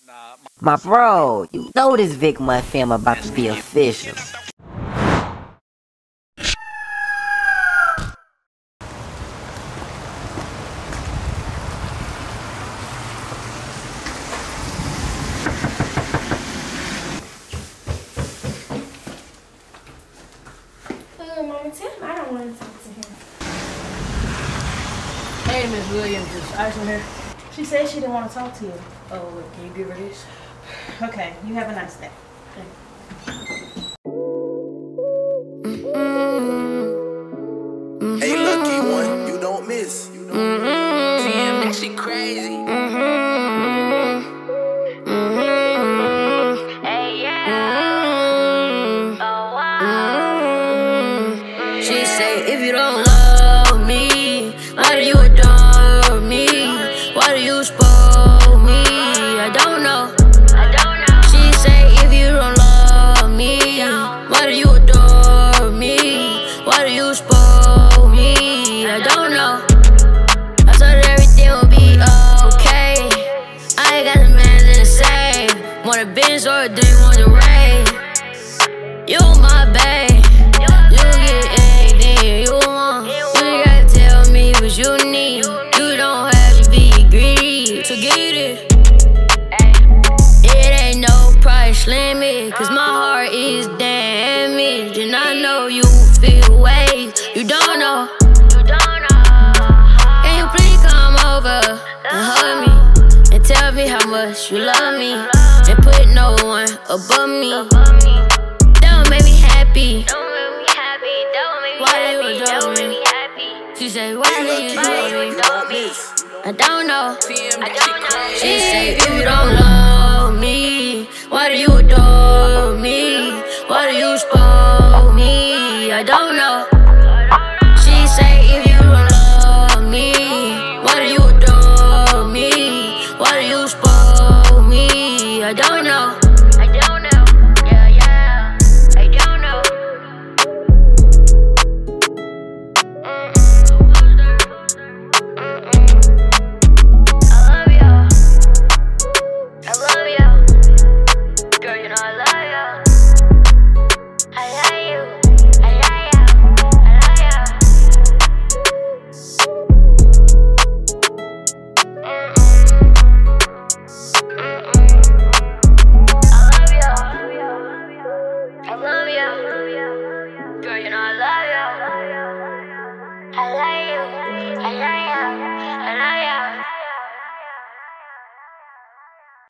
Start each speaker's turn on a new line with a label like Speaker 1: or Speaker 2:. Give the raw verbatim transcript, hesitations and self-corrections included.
Speaker 1: My bro, you know this VickMontFIlms about to be official.
Speaker 2: Mama, tell him I don't want to talk to him.
Speaker 3: Hey, Miss Williams, is Ice in here?
Speaker 2: She said she didn't want to talk to you.
Speaker 3: Oh, wait, can you give her this?
Speaker 2: Okay, you have a nice day.
Speaker 3: Thank
Speaker 4: you. Mm-hmm. Hey, lucky one, you don't miss. You don't mm-hmm. miss. T M, that shit crazy. Mm-hmm. Mm-hmm. Hey, yeah. Mm-hmm. Oh, wow. Mm-hmm. She say, if you don't love me, why do you adore me? Why do you spoil me? I don't know. I don't know. She say, if you don't love me, why do you adore me? Why do you spoil me? I don't know. I thought everything would be okay. I ain't got the man to save. Want a Benz or a dream on the raid. You my babe. You get anything you want. You gotta tell me what you need. You don't have to be greedy to get it. It ain't no price limit, cause my heart is damaged. And I know you feel ways you don't know. Can you please come over and hug me and tell me how much you love me and put no one above me? That would make me happy. Why do you adore me? She say, why do you adore me? I don't know. She say, if you don't love me, why do you